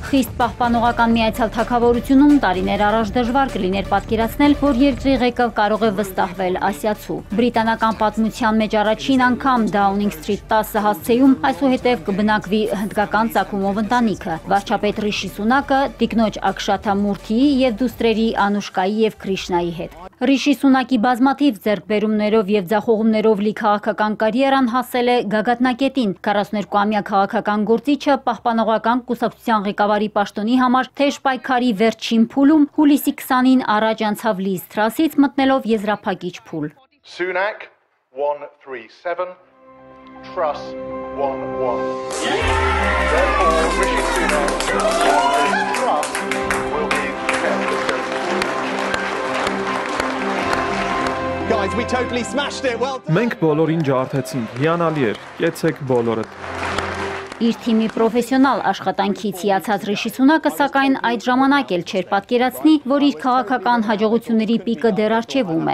Խիստ պահպանողական միացյալ թագավորությունում տարիներ առաջ դժվար կլիներ պատկերացնել, որ երկրի ղեկը կարող է վստահվել ասիացու։ Բրիտանական պատմության մեջ առաջին անգամ Դաունինգ Սթրիթ 10 հասցեում այսուհետև կբնակվի հնդկական ծագումով ընտանիքը։ Վարչապետ Ռիշի Սունակը տիկնոջ Ակշատամուրթիի եւ դուստրերի Անուշկայի եւ Կրիշնայի հետ։ Ռիշի Սունակի բազմաթիվ ձեռքբերումներով եւ ձախողումներով լի քաղաքական կարիերան հասել է գագաթնակետին։ 42-ամյա քաղաքական գործիչը պահպանողական կուսակցության ղեկավարի պաշտոնի համար թեժ պայքարի վերջին փուլում հուլիսի 20-ին առաջ անցավ Լիզ Թրասից մտնելով եզրափակիչ փուլ։ Sunak 137, Truss 1-1. Therefore, Rishi Sunak Truss will be kept. Guys, we totally smashed it. Well done. Մենք բոլորին ջարդեցինք, հիանալի էր, կեցեք բոլորդ։ Իր թիմի պրոֆեսիոնալ աշխատանքից հիացած Ռիշի Սունակը սակայն այդ ժամանակ էլ չէր պատկերացնի, որ իր քաղաքական հաջողությունների պիկը դեռ առջևում է։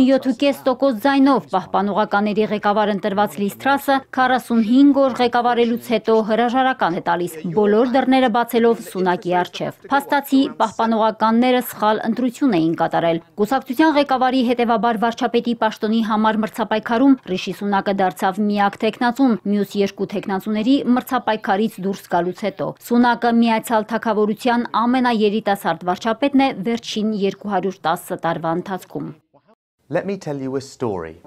57.5% ձայնով պահպանողականների ղեկավար ընտրված Լիզ Թրասը 45 օր ղեկավարելուց հետո հրաժարական է տալիս, բոլոր դռները բացելով Սունակի առջև։ Փաստացի պահպանողականները սխալ ընտրություն էին կատարել։ Կուսակցության ղեկավարի հետևաբար վարչապետի պաշտոնի համար մրցապայքարում Ռիշի Սունակը դարձավ միակ թեկնածուն, մյուս երկու թեկնածուների մրցապայքարից դուրս գալուց հետո։ Սունակը միացյալ թագավորության ամենաերիտասարդ վարչապետն է վերջին 210 տարվա ընթացքում։ Let me tell you a story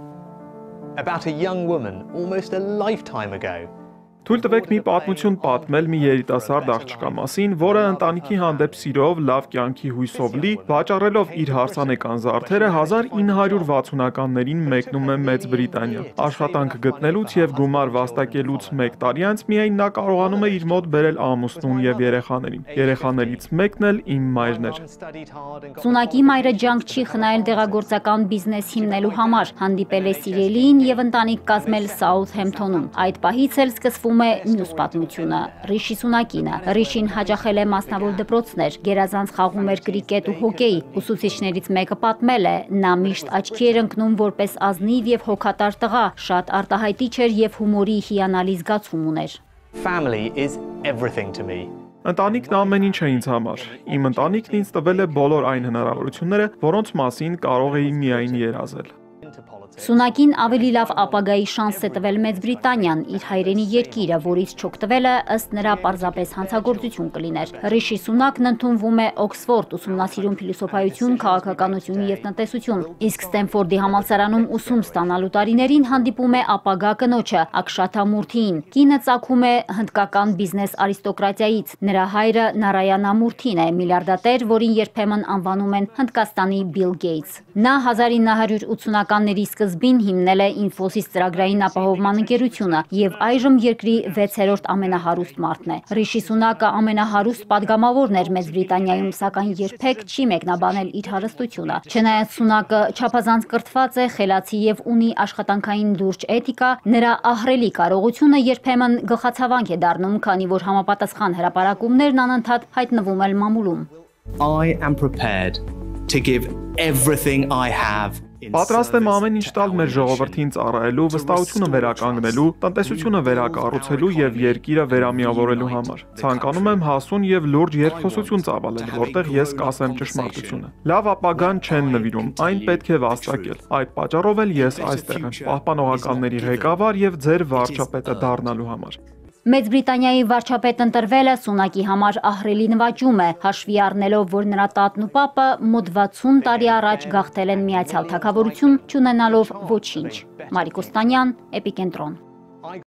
about a young woman almost a lifetime ago. Թույլ տվեք մի պատմություն պատմել մի երիտասարդ աղջկա մասին, որը ընտանիքի հանդեպ սիրով, լավ կյանքի հույսով լի, վաճառելով իր հարսանեկան զարդերը 1960-ականներին մեկնում է Մեծ Բրիտանիա։ Աշխատանք գտնելուց եւ գումար վաստակելուց 1 տարի անց միայն նա կարողանում է իր մոտ բերել ամուսնուն եւ երեխաներին։ Երեխաներից մեկն էլ իմ մայրն էր։ Սունակի մայրը ջանք չի խնայել դեղագործական բիզնես հիմնելու համար, հանդիպել է սիրելիին եւ ընտանիք կազմել Սաութհեմփթոնում։ Այդ պահից էլ սկսվում է մյուս պատմությունը։ Ռիշի Սունակինը։ Ռիշին հաճախել է մասնավոր դպրոցներ, գերազանց խաղում էր կրիկետ ու հոկեյ։ Ուսուցիչներից մեկը պատմել է, նա միշտ աչքի էր ընկնում որպես ազնիվ եւ հոգատար տղա, շատ արտահայտիչ էր եւ հումորի հիանալի զգացում ուներ։ Family is everything to me. Ընտանիքն ամեն ինչ է ինձ համար։ Իմ ընտանիքն ինձ տվել է բոլոր այն հնարավորությունները, որոնց մասին կարող էի միայն երազել։ Սունակին ավելի լավ ապագայի շանս է տվել Մեծ Բրիտանիան, իր հայրենի երկիրը, որից չօգտվելը ըստ նրա պարզապես հանցագործություն կլիներ։ Ռիշի Սունակն ընդունվում է Օքսֆորդ, ուսումնասիրում փիլիսոփայություն, քաղաքականություն եւ տնտեսություն, իսկ Ստենֆորդի համալսարանում ուսում ստանալու տարիներին հանդիպում է ապագա կնոջը Ակշատամուրթիին։ Կինը ծագում է հնդկական բիզնես արիստոկրատիայից։ Նրա հայրը Նարայանա Մուրթին է, միլիարդատեր, որին երբեմն անվանում են Հնդկաստանի Բիլ Գեյթս։ Նա 1980-ականների սկզբին հիմնել է Ինֆոսիս ծրագրային ապահովման ընկերությունը եւ այժմ երկրի 6-րդ ամենահարուստ մարդն է։ Ռիշի Սունակը ամենահարուստ падգամավորն էր Մեծ Բրիտանիայում, սակայն երբեք չի մեկնաբանել իր հարստությունը։ Չնայած Սունակը չափազանց կրթված է, խելացի եւ ունի աշխատանքային լուրջ էթիկա, նրա ահռելի կարողությունը երբեմն գլխացավանք է դառնում, քանի որ համապատասխան հրապարակումներն անընդհատ հայտնվում են մամուլում։ I am prepared to give everything I have. Պատրաստ եմ ամեն ինչ տալ մեր ժողովրդին ծառայելու, վստահությունը վերականգնելու, տնտեսությունը վերակառուցելու եւ երկիրը վերամիավորելու համար։ Ցանկանում եմ հասուն եւ լուրջ երկխոսություն ծավալել, որտեղ ես կասեմ ճշմարտությունը։ Լավ ապագան չեն նվիրում, այն պետք է վաստակել։ Այդ պատճառով էլ ես այստեղ եմ, պահպանողականների ղեկավար եւ ձեր վարչապետը դառնալու համար։ Մեծ Բրիտանիայի վարչապետ ընտրվելը Սունակի համար ահռելի նվաճում է, հաշվի առնելով, որ նրա տատն ու պապը մոտ 60 տարի առաջ գաղթել են միացյալ թագավորություն, չունենալով ոչինչ։ Մարիկ Օստանյան, Էպիկենտրոն։